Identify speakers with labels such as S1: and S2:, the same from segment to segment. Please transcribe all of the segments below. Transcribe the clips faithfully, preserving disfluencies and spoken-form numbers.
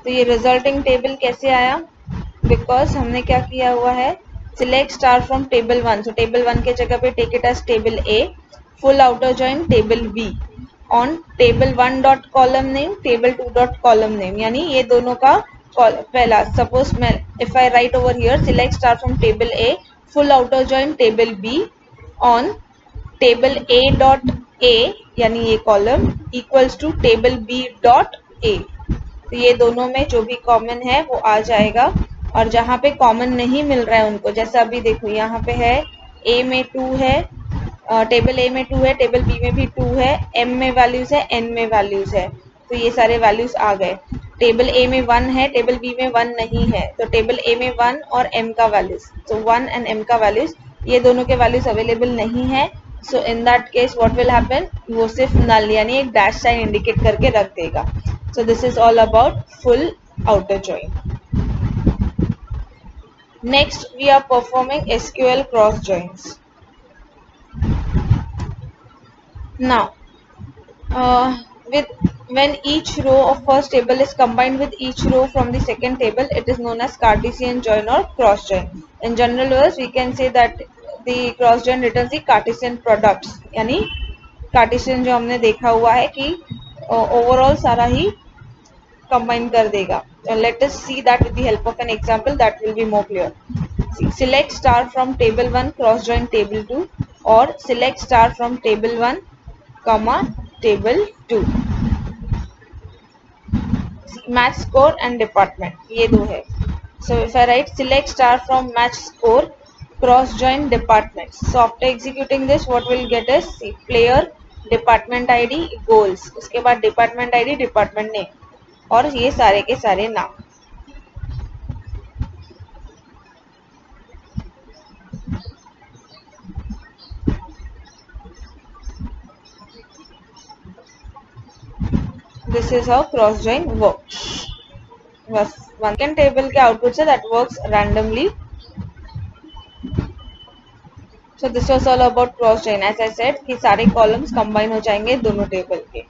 S1: तो ये resulting table कैसे आया, बिकॉज हमने क्या किया हुआ है, select star from table one, so table one के जगह पे take it as table A, full outer join table B on table one dot column name, table two dot column name, यानी ये दोनों का पहला, सपोज मैं if I write over here select star from table A, full outer join table B on table A dot A, यानी ये column equals to table B dot A, तो ये दोनों में जो भी कॉमन है वो आ जाएगा, और जहाँ पे कॉमन नहीं मिल रहा है उनको, जैसे अभी देखो यहाँ पे है ए में टू है, टेबल ए में टू है, टेबल बी में भी टू है, एम में वैल्यूज है, एन में वैल्यूज है, तो ये सारे वैल्यूज आ गए। टेबल ए में वन है, टेबल बी में वन नहीं है, तो टेबल ए में वन और एम का वैल्यूज, तो वन एंड एम का वैल्यूज, ये दोनों के वैल्यूज अवेलेबल नहीं है, so in that case what will happen, वो सिर्फ नल यानी एक डैश साइन इंडिकेट करके रख देगा। So this is all about full outer join. Next, we are performing S Q L cross joins. Now, uh, with when each row of first table is combined with each row from the second table, it is known as Cartesian join or cross join. In general words, we can say that the cross join returns the Cartesian products. यानी Cartesian जो हमने देखा हुआ है कि overall सारा ही combine कर देगा. Uh, let us see that with the help of an example that will be more clear. See, select star from table one cross join table two, or select star from table one comma table two. See, match score and department, ये दो है. So if I write select star from match score cross join departments, so after executing this what we'll get is, see, player, department I D, goals, उसके बाद department I D, department name, और ये सारे के सारे नाम। This is how cross join works. बस one can table के आउटपुट से that works randomly. So this was all about cross join. As I said कि सारे कॉलम्स कंबाइन हो जाएंगे दोनों टेबल के।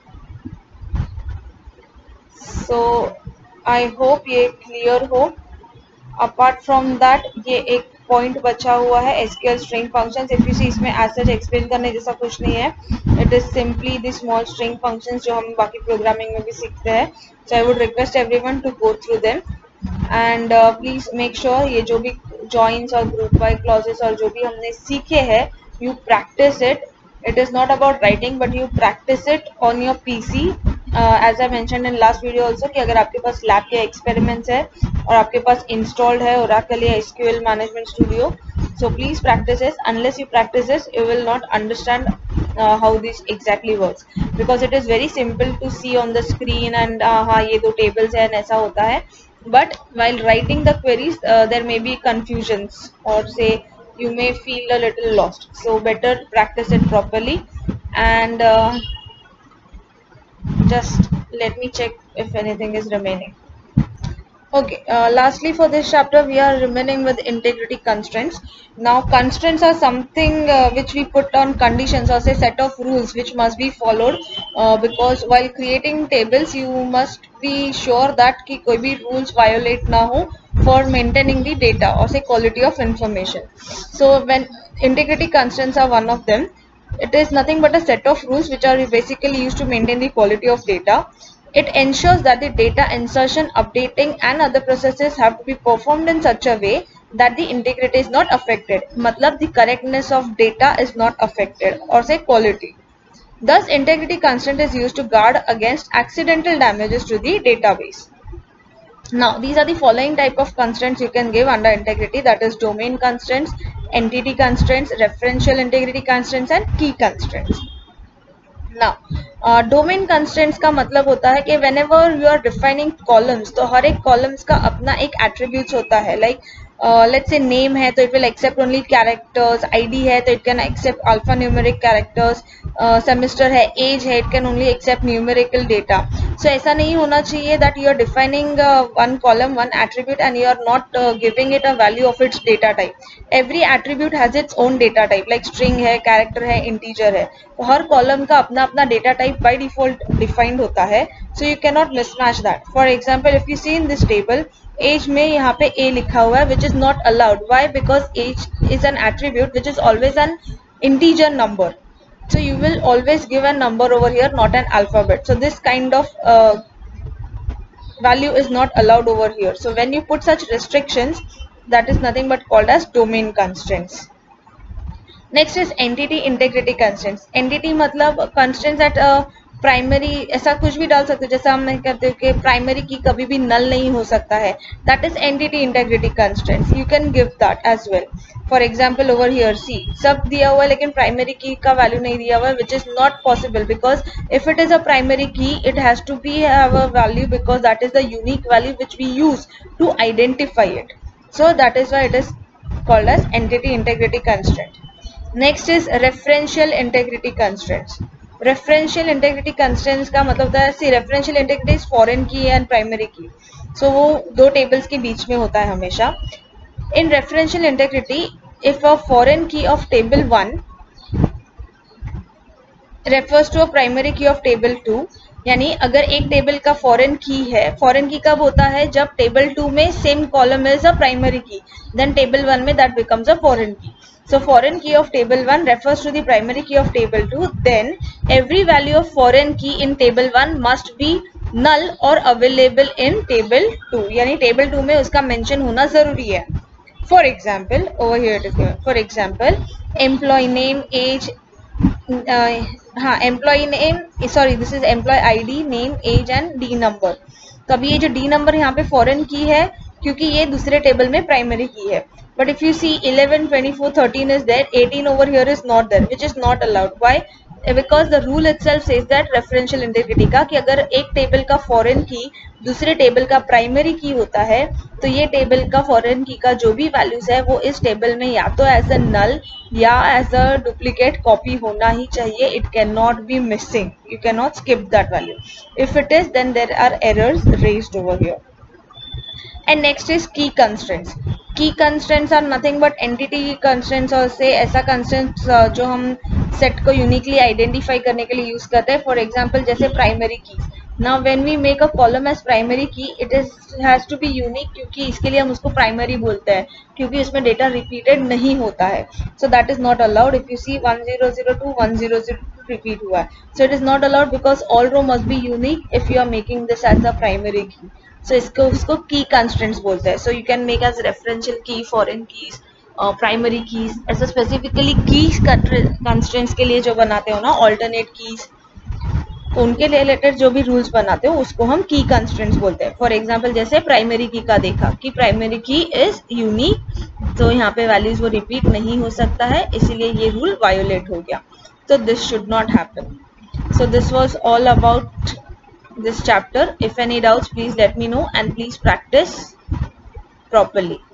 S1: सो आई होप ये क्लियर हो। अपार्ट फ्रॉम दैट ये एक पॉइंट बचा हुआ है SQL string functions. If you see इसमें एज सच एक्सप्लेन करने जैसा कुछ नहीं है, it is simply the small string functions जो हम बाकी प्रोग्रामिंग में भी सीखते हैं। So I would request everyone to go through them and please make sure ये जो भी जॉइंस और ग्रुप बाय क्लॉजेस और जो भी हमने सीखे हैं, you practice it. It is not about writing but you practice it on your P C. Uh, as I mentioned in last video also कि अगर आपके पास lab या experiments है और आपके पास installed है Oracle या S Q L Management Studio, so please practice this. Unless you practice this, you will not understand uh, how this exactly works, because it is very simple to see on the screen and uh, हाँ ये दो tables है ऐसा होता है, but while writing the queries uh, there may be confusions or say you may feel a little lost, so better practice it properly. And uh, just let me check if anything is remaining. Okay, uh, lastly for this chapter we are remaining with integrity constraints. Now constraints are something uh, which we put on conditions or say set of rules which must be followed, uh, because while creating tables you must be sure that कि कोई भी rules violate ना हो for maintaining the data or say quality of information. So when integrity constraints are one of them, it is nothing but a set of rules which are basically used to maintain the quality of data. It ensures that the data insertion, updating and other processes have to be performed in such a way that the integrity is not affected. मतलब the correctness of data is not affected or say quality. Thus integrity constraint is used to guard against accidental damages to the database. Now these are the following type of constraints you can give under integrity, that is domain constraints, entity constraints, referential integrity constraints and key constraints. Now uh, domain constraints का मतलब होता है कि whenever you are defining columns, तो हर एक columns का अपना एक attributes होता है, like लेट्स से नेम है तो it will accept only characters, ID है तो it can accept alpha numeric characters, semester है, एज है, it can only accept numerical data. So ऐसा नहीं होना चाहिए that you are defining one column one attribute and you are not giving it a value of its data type. Every attribute has its own data type, like string है, character है, integer है. तो हर column का अपना अपना data type by default defined होता है. So you can not mismatch that. For example if you see in this table, age में यहाँ पे a लिखा हुआ है which is not allowed. Why? Because age is an attribute which is always an integer number. So you will always give a number over here, not an alphabet. So this kind of uh, value is not allowed over here. So when you put such restrictions, that is nothing but called as domain constraints. Next is entity integrity constraints. Entity मतलब constraints at a primary, ऐसा कुछ भी डाल सकते हो. जैसा हम कहते हैं कि प्राइमरी की कभी भी नल नहीं हो सकता है, that is entity integrity constraints. You can give that as well. For example over here see सब दिया हुआ है लेकिन प्राइमरी की का वैल्यू नहीं दिया हुआ है, which is not possible because if it is a primary key it has to be have a value because that is the unique value which we use to identify it. So that is why it is called as entity integrity constraint. Next is referential integrity constraints. Referential integrity constraints का मतलब होता है, see referential integrity is foreign key and primary key. So वो दो tables के बीच में होता है हमेशा. In referential integrity if a foreign key of table one refers to a primary key of table two, यानी अगर एक टेबल का फॉरेन की है, फॉरेन की कब होता है? जब टेबल टू में same column is a primary key, then table one में that becomes a foreign key. So foreign key of table one refers to the primary key of table two. Then every value of foreign key in table one must be null or available in table two. यानी table two में उसका mention होना जरूरी है. For example, over here it is given. For example, employee name, age, uh, हाँ employee name, sorry this is employee I D, name, age and D number. तो अभी ये जो D number यहाँ पे foreign key है क्योंकि ये दूसरे टेबल में प्राइमरी की है. But if you see eleven, twenty-four, thirteen is there, eighteen over here is not there, which is not allowed. Why? Because the rule itself says that referential integrity का कि अगर एक टेबल का foreign की दूसरे table का primary की होता है तो ये टेबल का फॉरेन की का जो भी वैल्यूज है वो इस टेबल में या तो एज अ नल या एज अ डुप्लीकेट कॉपी होना ही चाहिए. It can not be missing. You can not skip that value. If it is then there are errors raised over here. And next is key constraints. Key constraints are nothing but entity constraints और से ऐसा constraints जो हम set को uniquely identify करने के लिए use करते हैं. For example जैसे primary keys. Now when we make a column as primary key, it is has to be unique क्योंकि इसके लिए हम उसको primary बोलते हैं क्योंकि उसमें data repeated नहीं होता है. So that is not allowed. If you see one zero zero two, one zero zero two repeat हुआ है. So it is not allowed because all row must be unique if you are making this as a primary key. So इसको उसको की constraints बोलते हैं. So you can make as referential key, foreign keys, primary keys, ऐसा specifically keys constraints के लिए जो बनाते हो ना ऑल्टरनेट कीज, तो उनके रिलेटेड जो भी रूल्स बनाते हो उसको हम की कंस्ट्रेंट्स बोलते हैं. फॉर एग्जांपल जैसे प्राइमरी की का देखा कि प्राइमरी की इज यूनिक, तो यहाँ पे वैल्यूज वो रिपीट नहीं हो सकता है, इसीलिए ये रूल वायोलेट हो गया. तो this should not happen. So this was all about this chapter. If any doubts please let me know and please practice properly.